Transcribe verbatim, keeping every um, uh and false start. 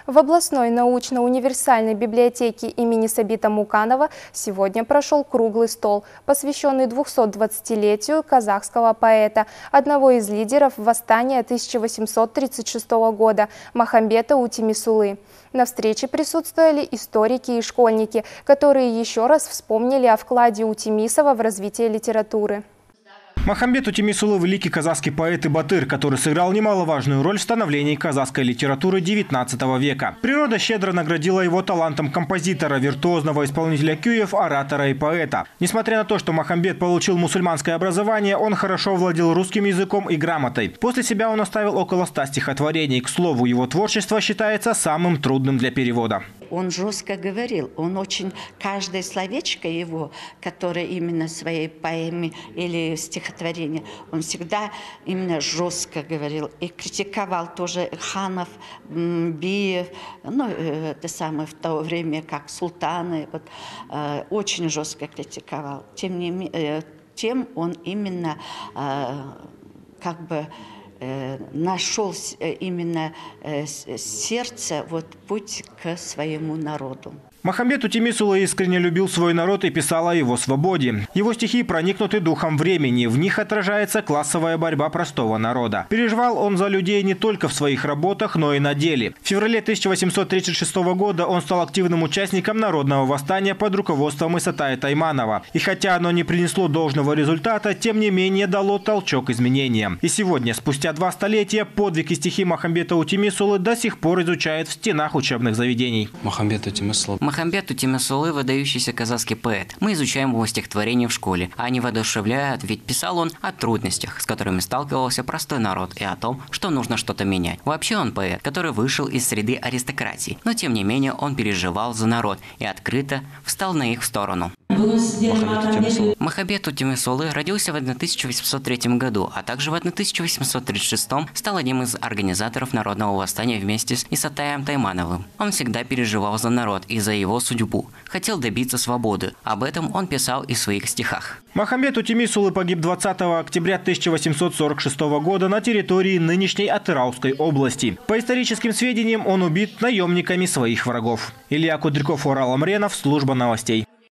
В областной научно-универсальной библиотеке имени Сабита Муканова сегодня прошел круглый стол, посвященный двухсотдвадцатилетию казахского поэта, одного из лидеров восстания тысяча восемьсот тридцать шестого года Махамбета Утемисулы. На встрече присутствовали историки и школьники, которые еще раз вспомнили о вкладе Утемисова в развитие литературы. Махамбет Утемисулы – великий казахский поэт и батыр, который сыграл немаловажную роль в становлении казахской литературы девятнадцатого века. Природа щедро наградила его талантом композитора, виртуозного исполнителя кюев, оратора и поэта. Несмотря на то, что Махамбет получил мусульманское образование, он хорошо владел русским языком и грамотой. После себя он оставил около ста стихотворений. К слову, его творчество считается самым трудным для перевода. Он жестко говорил, он очень, каждое словечко его, которое именно своей поэме или стихотворение, он всегда именно жестко говорил и критиковал тоже ханов, биев, ну, это самое в то время, как султаны, вот, э, очень жестко критиковал. Тем не менее, тем он именно э, как бы нашел именно сердце, вот, путь к своему народу. Махамбет Утемисулы искренне любил свой народ и писал о его свободе. Его стихи проникнуты духом времени, в них отражается классовая борьба простого народа. Переживал он за людей не только в своих работах, но и на деле. В феврале тысяча восемьсот тридцать шестого года он стал активным участником народного восстания под руководством Исатая Тайманова. И хотя оно не принесло должного результата, тем не менее дало толчок изменениям. И сегодня, спустя два столетия, подвиг и стихи Махамбета Утемисулы до сих пор изучают в стенах учебных заведений. Махамбет Утемисулы. Махамбет Утемисулы – выдающийся казахский поэт. Мы изучаем его стихотворения в школе, а они воодушевляют, ведь писал он о трудностях, с которыми сталкивался простой народ, и о том, что нужно что-то менять. Вообще он поэт, который вышел из среды аристократии, но тем не менее он переживал за народ и открыто встал на их сторону. Махамбет Утемисулы родился в тысяча восемьсот третьем году, а также в тысяча восемьсот тридцать шестом стал одним из организаторов народного восстания вместе с Исатаем Таймановым. Он всегда переживал за народ и за его судьбу, хотел добиться свободы. Об этом он писал и в своих стихах. Махамбет Утемисулы погиб двадцатого октября тысяча восемьсот сорок шестого года на территории нынешней Атырауской области. По историческим сведениям, он убит наемниками своих врагов. Илья Кудряков, Орал Амренов, служба новостей.